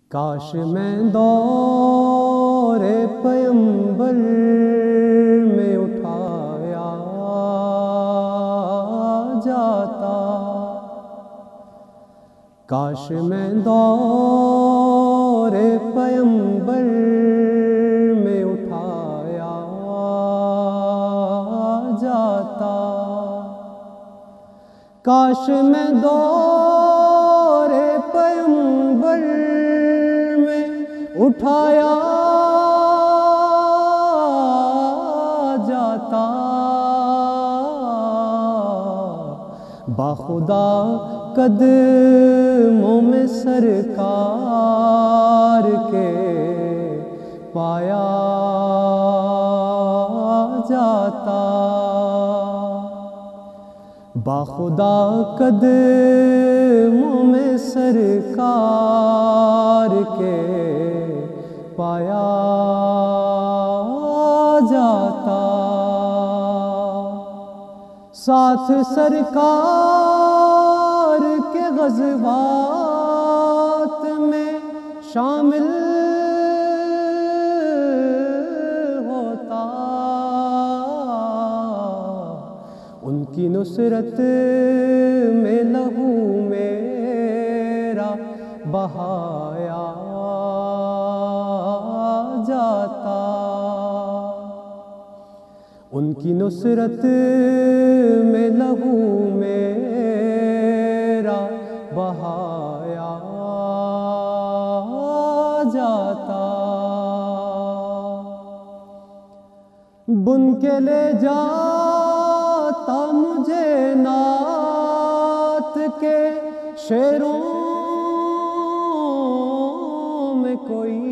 کاش میں دور پیمبر میں اٹھایا جاتا، کاش میں دور پیمبر میں اٹھایا جاتا، کاش میں دور پیمبر میں اٹھایا جاتا، باخدا قدموں میں سرکار کے پایا جاتا، باخدا قدموں میں سرکار کے پایا جاتا، ساتھ سرکار کے غزوات میں شامل ہوتا، ان کی نصرت میں لہو میرا بہایا جاتا، ان کی نصرت میں لہو میرا بہایا جاتا، بن کے لے جاتا مجھے نعت کے شعروں میں کوئی،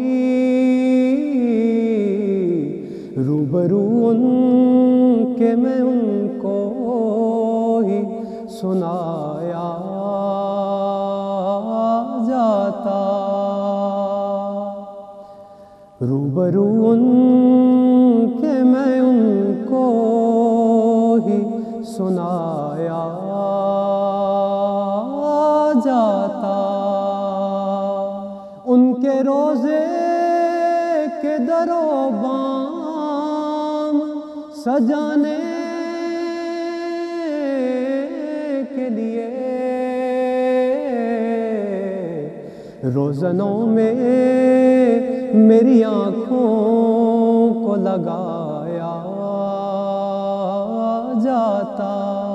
روبرو ان کے میں ان کو ہی سنایا جاتا، روبرو ان کے میں ان کو ہی سنایا جاتا، ان کے روزے کے در و بام سجانے کے لیے روزنوں میں میری آنکھوں کو لگایا جاتا،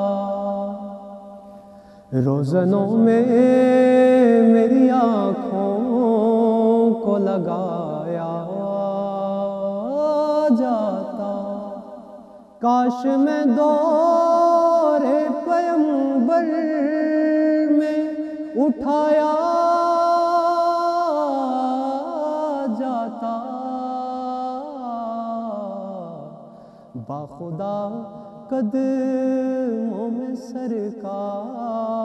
روزنوں میں میری آنکھوں کو لگایا جاتا، کاش میں دور پیمبر میں اٹھایا جاتا، باخدا قدموں میں سرکار